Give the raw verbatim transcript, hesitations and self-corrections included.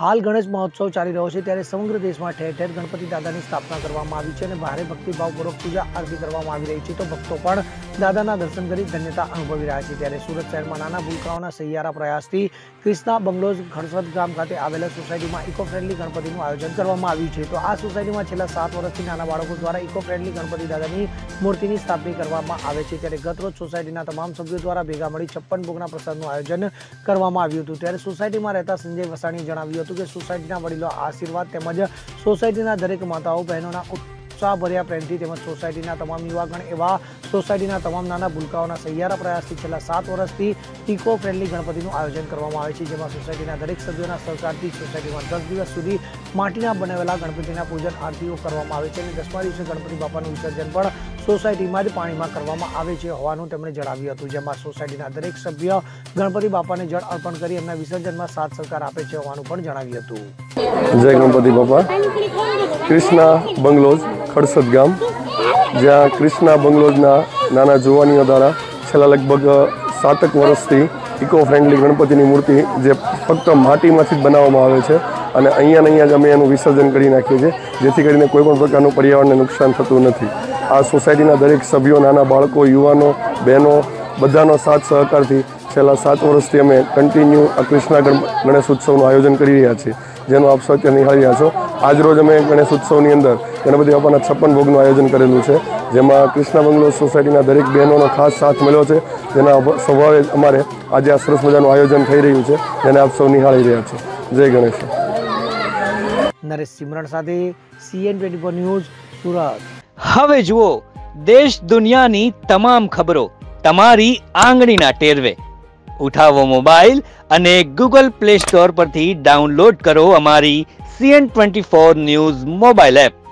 હાલ ગણેશ મહોત્સવ ચાલી રહ્યો છે ત્યારે સમગ્ર દેશમાં ઠેર ઠેર ગણપતિ દાદાની સ્થાપના કરવામાં આવી છે અને ભારે ભક્તિભાવપૂર્વક પૂજા આરતી કરવામાં આવી રહી છે તો ભક્તો પણ દાદાના દર્શન કરી ધન્યતા અનુભવી રહ્યા છે। ત્યારે સુરત શહેરમાં નાના ભૂલકાઓના સહિયારા પ્રયાસથી ક્રિષ્ના બંગલોઝ ખડસદ ગામ ખાતે આવેલા સોસાયટીમાં ઇકો ફ્રેન્ડલી ગણપતિનું આયોજન કરવામાં આવ્યું છે। તો આ સોસાયટીમાં છેલ્લા સાત વર્ષથી નાના બાળકો દ્વારા ઇકો ફ્રેન્ડલી ગણપતિ દાદાની મૂર્તિની સ્થાપના કરવામાં આવે છે। ત્યારે ગતરોજ સોસાયટીના તમામ સભ્યો દ્વારા ભેગા મળી છપ્પન ભોગના પ્રસાદનું આયોજન કરવામાં આવ્યું હતું। ત્યારે સોસાયટીમાં રહેતા સંજય વસાણીએ જણાવ્યું હતું કે સોસાયટીના વડીલો આશીર્વાદ તેમજ સોસાયટીના દરેક માતાઓ બહેનોના ઉત્સાહભર્યા પ્રેમથી તેમજ સોસાયટીના તમામ યુવાગણ એવા સોસાયટીના તમામ નાના ભૂલકાઓના સહિયારા પ્રયાસથી છેલ્લા સાત વર્ષથી ઇકો ફ્રેન્ડલી ગણપતિનું આયોજન કરવામાં આવે છે, જેમાં સોસાયટીના દરેક સભ્યોના સહકારથી સોસાયટીમાં દસ દિવસ સુધી માટીના બનાવેલા ગણપતિના પૂજન આરતીઓ કરવામાં આવે છે અને દસમા દિવસે ગણપતિ બાપાનું વિસર્જન પણ સોસાયટીમાં જ પાણીમાં કરવામાં આવે છે હોવાનું તેમણે જણાવ્યું હતું, જેમાં સોસાયટીના દરેક સભ્ય ગણપતિ બાપાને જળ અર્પણ કરી એમના વિસર્જનમાં સાથ સહકાર આપે છે હોવાનું પણ જણાવ્યું હતું। જય ગણપતિ બાપા। ક્રિષ્ના બંગલોઝ ખડસદ ગામ, જ્યાં ક્રિષ્ના બંગલોઝના નાના જુવાનીઓ દ્વારા છેલ્લા લગભગ સાતક વર્ષથી ઇકો ફ્રેન્ડલી ગણપતિની મૂર્તિ જે ફક્ત માટીમાંથી જ બનાવવામાં આવે છે અને અહીંયા અહીંયા જ અમે એનું વિસર્જન કરી નાખીએ છીએ, જેથી કરીને કોઈ પણ પ્રકારનું પર્યાવરણને નુકસાન થતું નથી। આ સોસાયટીના દરેક સભ્યો, નાના બાળકો, યુવાનો, બહેનો બધાનો સાથ સહકારથી છેલ્લા સાત વર્ષથી અમે કન્ટિન્યુ આ ક્રિષ્ના ગણેશ ઉત્સવનું આયોજન કરી રહ્યા છીએ, જેનું આપ સૌ અત્યારે નિહાળી રહ્યા છો। આજરોજ અમે ગણેશ ઉત્સવની અંદર ગણપતિ બાપાના છપ્પન ભોગનું આયોજન કરેલું છે, જેમાં ક્રિષ્ના બંગલો સોસાયટીના દરેક બહેનોનો ખાસ સાથ મળ્યો છે, જેના સ્વભાવે અમારે આજે આ સરસ મજાનું આયોજન થઈ રહ્યું છે, જેને આપ સૌ નિહાળી રહ્યા છો। જય ગણેશ। નરેશ સિમરણ સાથે CN twenty four news, Surat. હવે જુઓ દેશ દુનિયાની તમામ ખબરો તમારી આંગળીના ટેરવે। ઉઠાવો મોબાઈલ અને ગૂગલ પ્લે સ્ટોર પરથી ડાઉનલોડ કરો અમારી CN twenty four news mobile app.